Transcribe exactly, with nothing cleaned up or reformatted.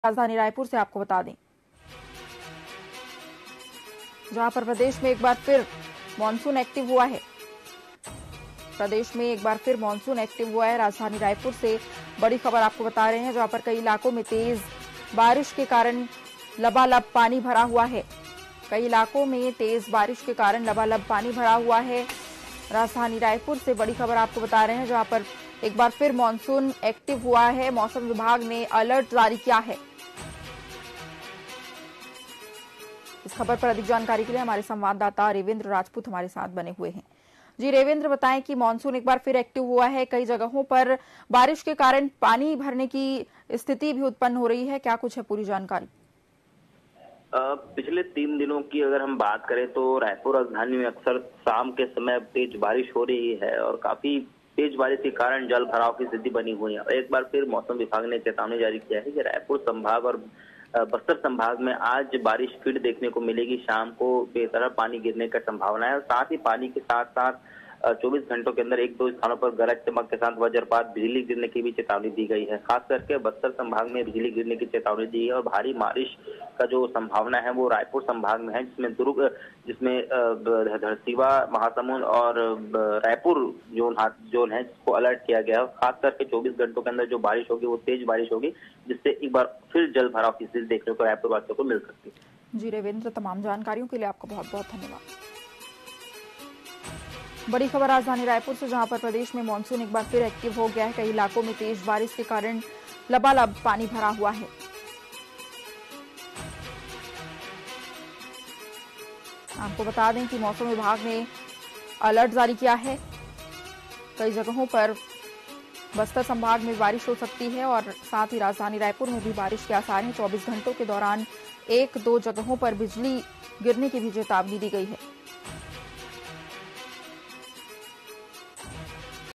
राजधानी रायपुर से आपको बता दें, जहां पर प्रदेश में एक बार फिर मानसून एक्टिव हुआ है। प्रदेश में एक बार फिर मानसून एक्टिव हुआ है। राजधानी रायपुर से बड़ी खबर आपको बता रहे हैं, जहां पर कई इलाकों में तेज बारिश के कारण लबालब पानी भरा हुआ है। कई इलाकों में तेज बारिश के कारण लबालब पानी भरा हुआ है। राजधानी रायपुर से बड़ी खबर आपको बता रहे हैं, जहां पर एक बार फिर मानसून एक्टिव हुआ है। मौसम विभाग ने अलर्ट जारी किया है। इस खबर पर अधिक जानकारी के लिए हमारे संवाददाता रेवेंद्र राजपूत हमारे साथ बने हुए हैं। जी रेवेंद्र, बताएं कि मानसून एक बार फिर एक्टिव हुआ है। कई जगहों पर बारिश के कारण पानी भरने की स्थिति भी उत्पन्न हो रही है। क्या कुछ है पूरी जानकारी? पिछले तीन दिनों की अगर हम बात करें तो रायपुर राजधानी में अक्सर शाम के समय तेज बारिश हो रही है और काफी तेज बारिश के कारण जल भराव की स्थिति बनी हुई है। एक बार फिर मौसम विभाग ने चेतावनी जारी किया है कि रायपुर संभाग और बस्तर संभाग में आज बारिश फिर देखने को मिलेगी। शाम को बेतरह पानी गिरने का संभावना है और साथ ही पानी के साथ साथ चौबीस घंटों के अंदर एक दो स्थानों पर गरज चमक के साथ वज्रपात, बिजली गिरने की भी चेतावनी दी गई है। खास करके बस्तर संभाग में बिजली गिरने की चेतावनी दी है और भारी बारिश का जो संभावना है वो रायपुर संभाग में है, जिसमें दुर्ग, जिसमें धरसीवा, महासमुंद और रायपुर जोन जोन है, जिसको अलर्ट किया गया है। खास करके चौबीस घंटों के अंदर जो बारिश होगी वो तेज बारिश होगी, जिससे एक बार फिर जल भराव की स्थिति देखने को रायपुर वासियों को मिल सकती है। जी रेवेंद्र, तमाम जानकारियों के लिए आपको बहुत बहुत धन्यवाद। बड़ी खबर राजधानी रायपुर से, जहां पर प्रदेश में मानसून एक बार फिर एक्टिव हो गया है। कई इलाकों में तेज बारिश के कारण लबालब पानी भरा हुआ है। आपको बता दें कि मौसम विभाग ने अलर्ट जारी किया है। कई जगहों पर बस्तर संभाग में बारिश हो सकती है और साथ ही राजधानी रायपुर में भी बारिश के आसार हैं। चौबीस घंटों के दौरान एक दो जगहों पर बिजली गिरने की भी चेतावनी दी गई है।